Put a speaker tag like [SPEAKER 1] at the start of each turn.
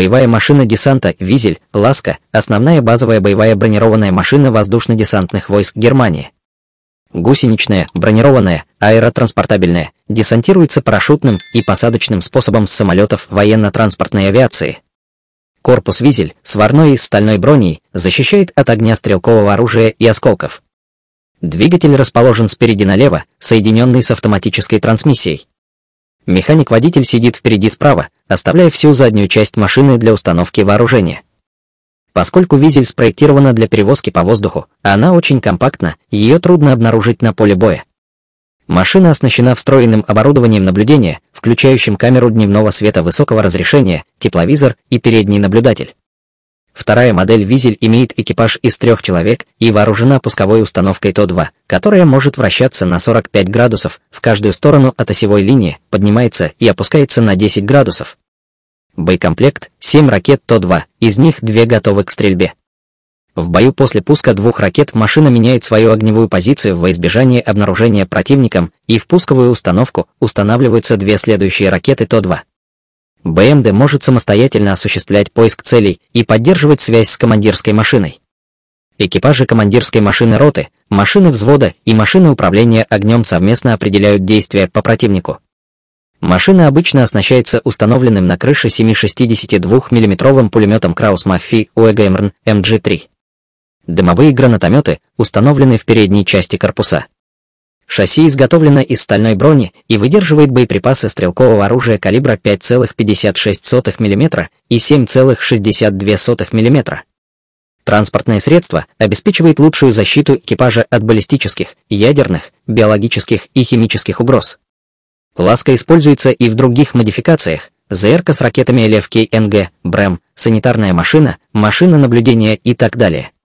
[SPEAKER 1] Боевая машина десанта «Визель», «Ласка» — основная базовая боевая бронированная машина воздушно-десантных войск Германии. Гусеничная, бронированная, аэротранспортабельная, десантируется парашютным и посадочным способом с самолетов военно-транспортной авиации. Корпус «Визель», сварной из стальной брони, защищает от огня стрелкового оружия и осколков. Двигатель расположен спереди налево, соединенный с автоматической трансмиссией. Механик-водитель сидит впереди справа, оставляя всю заднюю часть машины для установки вооружения. Поскольку «Визель» спроектирована для перевозки по воздуху, она очень компактна, ее трудно обнаружить на поле боя. Машина оснащена встроенным оборудованием наблюдения, включающим камеру дневного света высокого разрешения, тепловизор и передний наблюдатель. Вторая модель «Визель» имеет экипаж из 3 человек и вооружена пусковой установкой ТО-2, которая может вращаться на 45 градусов в каждую сторону от осевой линии, поднимается и опускается на 10 градусов. Боекомплект — 7 ракет ТО-2, из них 2 готовы к стрельбе. В бою после пуска 2 ракет машина меняет свою огневую позицию во избежание обнаружения противником, и в пусковую установку устанавливаются 2 следующие ракеты ТО-2. БМД может самостоятельно осуществлять поиск целей и поддерживать связь с командирской машиной. Экипажи командирской машины роты, машины взвода и машины управления огнем совместно определяют действия по противнику. Машина обычно оснащается установленным на крыше 7,62 мм пулеметом Краус-Маффи УЭГМРН МГ-3. Дымовые гранатометы установлены в передней части корпуса. Шасси изготовлено из стальной брони и выдерживает боеприпасы стрелкового оружия калибра 5,56 мм и 7,62 мм. Транспортное средство обеспечивает лучшую защиту экипажа от баллистических, ядерных, биологических и химических угроз. «Ласка» используется и в других модификациях: ЗРК с ракетами ЛФК-НГ, БРЭМ, санитарная машина, машина наблюдения и так далее.